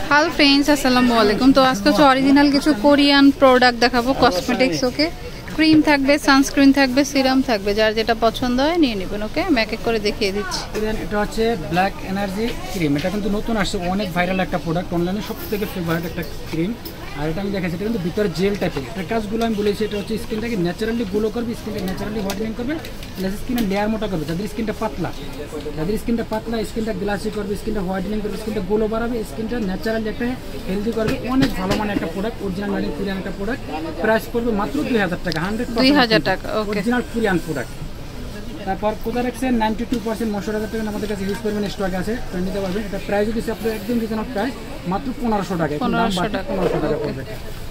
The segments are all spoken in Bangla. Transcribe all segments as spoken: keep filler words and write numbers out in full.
হ্যালো ফ্রেন্ডস, আসসালামু আলাইকুম। তো আজকে হচ্ছে অরিজিনাল কিছু কোরিয়ান প্রোডাক্ট দেখাবো, কসমেটিক্স। ওকে, ক্রিম থাকবে, সানস্ক্রিন থাকবে, সিরাম থাকবে, যার যেটা পছন্দ হয় নিয়ে নেবেন। ওকে, আমি এক এক করে দেখিয়ে দিচ্ছি। এটা হচ্ছে ব্ল্যাক এনার্জি ক্রিম। এটা কিন্তু নতুন আসছে, অনেক ভাইরাল একটা প্রোডাক্ট, অনলাইনে সব থেকে ফেভারিট একটা ক্রিম। আর এটা আমি দেখাচ্ছি, এটা কিন্তু ভিতরে জেল টাইপের। এটার কাজগুলো আমি বলেছি, এটা হচ্ছে স্কিনটাকে ন্যাচারালি গ্লো করবে, স্কিনটা ন্যাচারালি হোয়াইটেনিং করবে, প্লাস স্কিনের লেয়ার মোটা করবে। যাদের স্কিনটা পাতলা যাদের স্কিনটা পাতলা স্কিনটা গ্লাসি করবে, স্কিনটা হোয়াইটেনিং করবে, স্কিনটা গ্লো বাড়াবে, স্কিনটা ন্যাচারালি একটা হেলদি করবে। অনেক ভালো মানে একটা product, original made in Korean একটা প্রোডাক্ট। প্রাইস পড়বে মাত্র দুই হাজার টাকা, হান্ড্রেড দুই হাজার টাকা অরিজিনাল কোরিয়ান প্রোডাক্ট। তারপর কোথা রাখছেন নাইনটি টু পার্সেন্ট ময়শ্চারাইজার টাকা আমাদের কাছে ইউজ করবেন, স্টক আছে, নিতে পারবেন। এটা প্রাইস যদি আপনার একদম রিজনেবল প্রাইস, মাত্র পনেরোশো টাকা পনেরোশো টাকা পড়বে।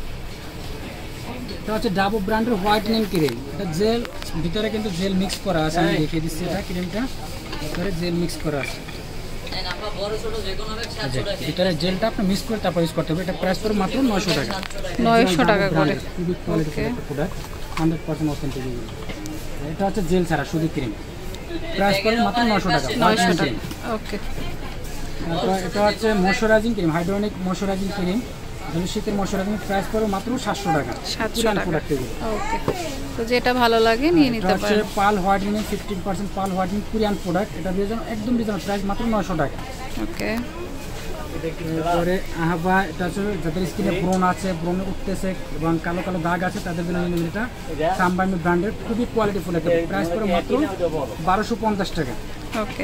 এটা হচ্ছে ডাবো ব্র্যান্ডের হোয়াইটেনিং ক্রিম। এটা জেল, ভিতরে কিন্তু জেল মিক্স করা আছে, আমি দেখিয়ে দিচ্ছি। এটা ক্রিমটা ভিতরে জেল মিক্স করা আছে, ভিতরে জেলটা আপনি মিক্স করে তারপর ইউজ করতে হবে। এটা প্রাইস পড়বে মাত্র নয়শো টাকা নয়শো টাকা করে। খুবই কোয়ালিটির একটা প্রোডাক্ট, হান্ড্রেড পার্সেন্ট অথেন্টিক। এটা হচ্ছে জেল ছাড়া শুধু ক্রিম, প্রাইস পড়বে মাত্র নয়শো টাকা নয়শো টাকা ওকে। তারপর এটা হচ্ছে ময়শ্চারাইজিং ক্রিম, হাইড্রোনিক ময়শ্চারাইজিং ক্রিম, শীতের ময়শ্চারাইজিং। প্রাইস পড়বে মাত্র সাতশো টাকা সাতশো টাকা প্রোডাক্ট। ওকে, তো যেটা ভালো লাগে নিয়ে নিতে পারেন। হচ্ছে পাল হোয়াইটেনিং, ফিফটিন পার্সেন্ট পাল হোয়াইটেনিং কোরিয়ান প্রোডাক্ট। এটা রিজন একদম রিজনেবল প্রাইস, মাত্র নয়শো টাকা ওকে। তারপরে আহবা, এটা হচ্ছে যাদের স্কিনে ব্রণ আছে, ব্রণ উঠতেছে এবং কালো কালো দাগ আছে, তাদের জন্য এটা সামবামি ব্র্যান্ডের খুবই কোয়ালিটিফুল একটা। প্রাইস পড়ে মাত্র বারোশো পঞ্চাশ টাকা ওকে।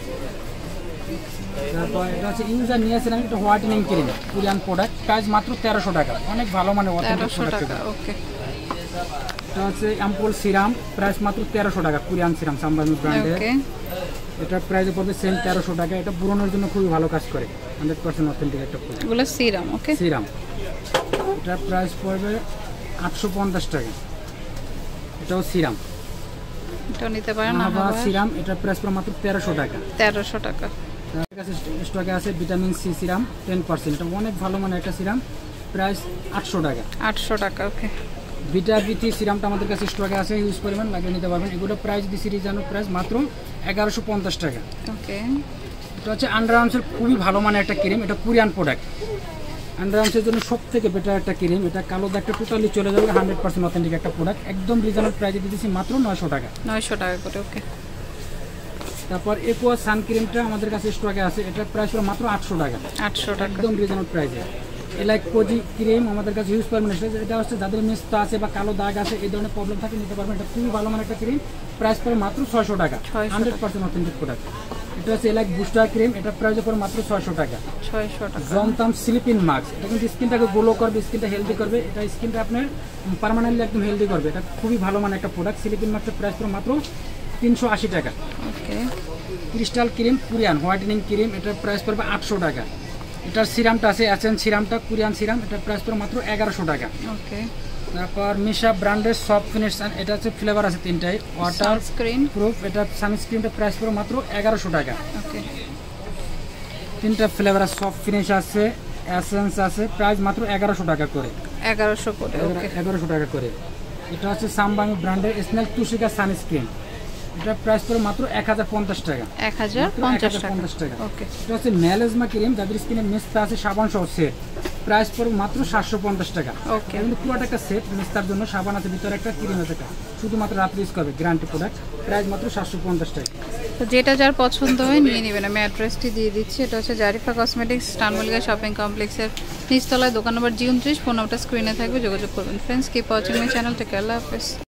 তারপর এটা হচ্ছে ইউজার নিয়েছিলাম, এটা whitening cream Korean product, price মাত্র তেরোশো টাকা, অনেক ভালো মানে তেরোশো টাকা ওকে। এটা হচ্ছে অ্যাম্পল সিরাম, প্রাইস মাত্র তেরোশো টাকা কোরিয়ান সিরাম সামবামি ব্র্যান্ডের। এটা প্রাইস পড়বে সেম তেরোশো টাকা। এটা ব্রণের জন্য খুবই ভালো কাজ করে, হান্ড্রেড পার্সেন্ট অথেন্টিক একটা প্রোডাক্ট। এগুলো সিরাম ওকে, সিরাম। এটার প্রাইস পড়বে আটশো পঞ্চাশ টাকা, এটাও সিরাম, এটা নিতে পারেন। আহবা সিরাম, এটার প্রাইস পড়বে মাত্র তেরোশো টাকা তেরোশো টাকা। তার কাছে স্টকে আছে vitamin C serum ten percent, এটা অনেক ভালো মানে একটা সিরাম, প্রাইস আটশো টাকা আটশো টাকা ওকে। ভিটা বিটি সিরামটা আমাদের কাছে স্টকে আছে, ইউজ পরিমাণ লাগিয়ে নিতে পারবেন। এগুলো প্রাইস দিচ্ছি রিজনেবল প্রাইস, মাত্র এগারোশো পঞ্চাশ টাকা ওকে। এটা হচ্ছে আন্ডার আর্মসের খুবই ভালো মানে একটা ক্রিম, এটা কোরিয়ান প্রোডাক্ট। আন্ডার আর্মসের জন্য সব থেকে বেটার একটা ক্রিম, এটা কালো দাগটা টোটালি চলে যাবে, হান্ড্রেড পার্সেন্ট অথেন্টিক একটা প্রোডাক্ট, একদম রিজনেবল প্রাইসে দিতেছি মাত্র নয়শো টাকা নয়শো টাকা করে ওকে। তারপর একুয়া সান ক্রিমটা আমাদের কাছে স্টকে আছে, এটার প্রাইস হলো মাত্র আটশো টাকা আটশো টাকা একদম রিজনেবল প্রাইসে। এলাইক কোজি ক্রিম আমাদের কাছে ইউজ করবেন, এটা হচ্ছে যাদের মিস্ত আছে বা কালো দাগ আছে, এই ধরনের প্রবলেম থাকে, নিতে পারবেন। এটা খুবই ভালো মানে একটা ক্রিম, প্রাইস পড়ে মাত্র ছয়শো টাকা, হান্ড্রেড পার্সেন্ট অথেন্টিক প্রোডাক্ট। এটা হচ্ছে এলাইক বুস্টার ক্রিম, এটা প্রাইস পড়ে মাত্র ছয়শো টাকা ছয়শো টাকা। জমতাম স্লিপিং মাস্ক, এটা কিন্তু স্কিনটাকে গ্লো করবে, স্কিনটা হেলদি করবে, এটা স্কিনটা আপনার পার্মানেন্টলি একদম হেলদি করবে। এটা খুবই ভালো মানে একটা প্রোডাক্ট। স্লিপিং মাস্কের প্রাইস পড়ে মাত্র তিনশো আশি টাকা okay. Crystal cream Korean whitening cream, এটার প্রাইস পড়বে আটশো টাকা। এটার সিরামটা আছে অ্যাসেন সিরামটা কোরিয়ান সিরাম, এটার প্রাইস পড়বে মাত্র এগারোশো টাকা ওকে। তারপর মিশা ব্র্যান্ডের সফট ফিনিশ, এটা হচ্ছে ফ্লেভার আছে তিনটাই, ওয়াটার স্ক্রিন প্রুফ। এটা সানস্ক্রিনটা প্রাইস পড়বে মাত্র এগারোশো টাকা ওকে। তিনটা ফ্লেভার সফট ফিনিশ আছে, অ্যাসেন্স আছে, প্রাইস মাত্র এগারোশো টাকা করে এগারোশো করে ওকে। এগারোশো টাকা করে। এটা হচ্ছে সামবামি ব্র্যান্ডের স্নেল তুষিকা সানস্ক্রিন, এটা প্রাইস পড়বে মাত্র এক হাজার পঞ্চাশ টাকা এক হাজার পঞ্চাশ টাকা ওকে। এটা হচ্ছে মেলাজমা ক্রিম, যাদের স্কিনে মিস্তা আছে, সাবান সহ সেট, প্রাইস পড়বে মাত্র সাতশো পঞ্চাশ টাকা ওকে। কিন্তু পুরোটা একটা সেট, মিস্তার জন্য সাবান আছে, ভিতরে একটা ক্রিম আছে, শুধুমাত্র রাত্রে ইউজ করবে, গ্যারান্টি প্রোডাক্ট, প্রাইস মাত্র সাতশো পঞ্চাশ টাকা। তো যেটা যার পছন্দ হয় নিয়ে নেবেন। আমি অ্যাড্রেসটি দিয়ে দিচ্ছি, এটা হচ্ছে জারিফা কসমেটিক্স, স্টানমলিকা শপিং কমপ্লেক্সের নিচতলায়, দোকান নম্বর জি উনত্রিশ। ফোন নাম্বারটা স্ক্রিনে থাকবে, যোগাযোগ করবেন। Friends, keep watching my channel, take care, আল্লাহ হাফেজ।